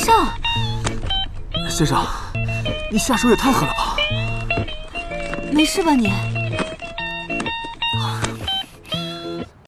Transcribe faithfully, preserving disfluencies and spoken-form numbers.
上。 先生，你下手也太狠了吧！ 没事吧你？